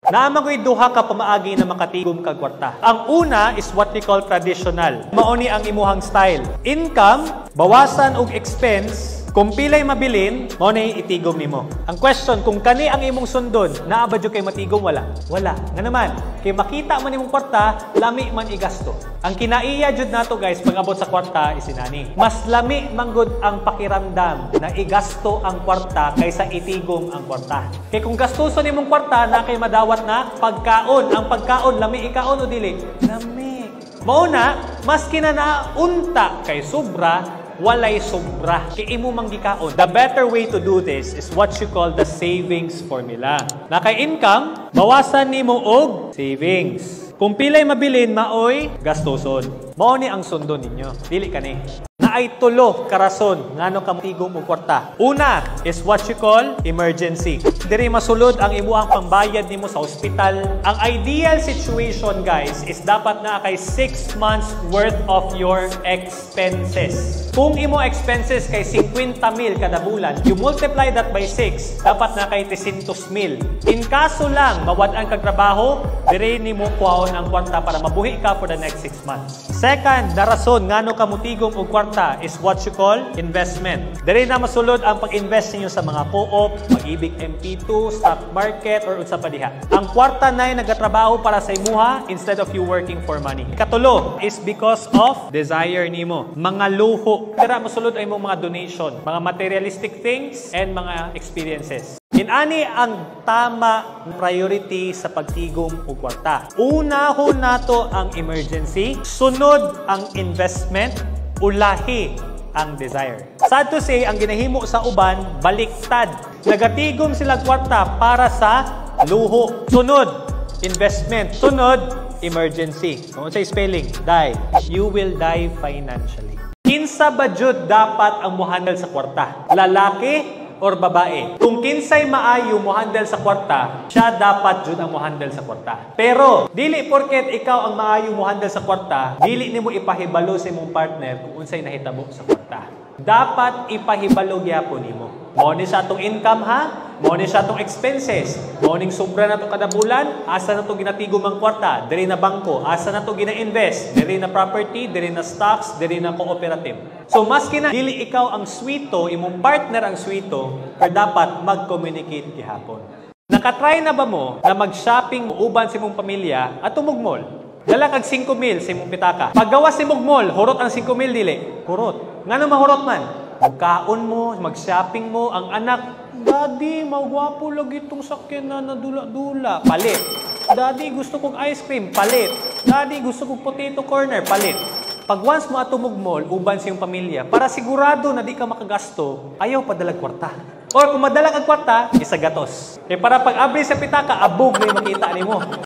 Naamagoy duha ka pamaagi na makatigom kag kwarta. Ang una is what we call traditional. Mauni ang imuhang style. Income, bawasan og expense, kung pilay mabilin, mao na itigom nimo. Ang question, kung kani ang imong sundon, naa ba jud kay matigom wala? Wala. Nga naman, kay makita man imong kwarta, lami man igasto. Ang kinaiya jud nato guys pag abot sa kwarta is inani. Mas lami manggod ang pakiramdam na igasto ang kwarta kaysa itigom ang kwarta. Kay kung gastuson nimong kwarta na kay madawat na pagkaon, ang pagkaon lami ikaon o dili? Lami. Mao na, mas kinanaunta kay sobra walay sobra. Kay imo manggikaon. The better way to do this is what you call the savings formula. Na kay income, bawasan nimo og savings. Kung pilay mabilin, maoy gastuson. Mao ni ang sundon ninyo. Dili kani. Naay tulo ka rason ngano ka matigom og kwarta. Una is what you call emergency. Diri masulod ang imuhang pambayad nimo sa ospital. Ang ideal situation guys is dapat na kay 6 months worth of your expenses. Kung imo expenses kay 50,000 kada bulan, you multiply that by 6, dapat na kay 300,000. In kaso lang mawad-an kag trabaho, diri nimo kuhaon ang kwarta para mabuhi ka for the next 6 months. Second na rason ngano ka motigom og kwarta is what you call investment. Diri na masulod ang pag-invest ninyo sa mga co-op, Pag-ibig MP2, stock market, or unsa pa diha. Ang kwarta nay nagatrabaho para sa imuha instead of you working for money. Katulo is because of desire nimo. Mga luho. Dira masulod ay mga donation, mga materialistic things, and mga experiences. Inani ang tama priority sa pagtigom og kwarta. Unahon nato ang emergency, sunod ang investment, ulahi ang desire. Sad to say, ang ginahimo sa uban, baliktad. Nagatigom sila kwarta para sa luho. Sunod, investment. Sunod, emergency. Kung sa'y spelling, die. You will die financially. Kinsa ba jud dapat ang muhandle sa kwarta? Lalaki or babae? Kung kinsay maayo mo handle sa kwarta, siya dapat jud ang mo handle sa kwarta. Pero dili porket ikaw ang maayo mo handle sa kwarta, dili nimo ipahibalo sa imong partner kung unsay nahitabo sa kwarta. Dapat ipahibalo gyapon nimo. Mao ni sa atong income ha, mao ni sa atong expenses, mao ning sobra nato kada bulan, asa nato ginatigom ang kwarta, diri na bangko, asa nato gina-invest, diri na property, diri na stocks, diri na cooperative. So maski na dili ikaw ang swito, imong partner ang swito, pero dapat mag-communicate gihapon. Nakatry na ba mo na mag-shopping uban sa imong pamilya at tumugmol? Dala kag 5,000 sa imong pitaka. Paggawas sa imong mall, hurot ang 5,000 dili. Hurot. Ngano mahurot man? Magkaon mo, mag-shopping mo, ang anak, Daddy, magwapo lagi itong sakyan na dula-dula. Palit. Daddy, gusto kong ice cream. Palit. Daddy, gusto kong potato corner. Palit. Pag once mo atumog mall, uban sa iyong pamilya, para sigurado na di ka makagasto, ayaw padalag kwarta. Or kung madalag ang kwarta, isa gatos. Para pag abri sa pitaka, abog na yung makita ni mo.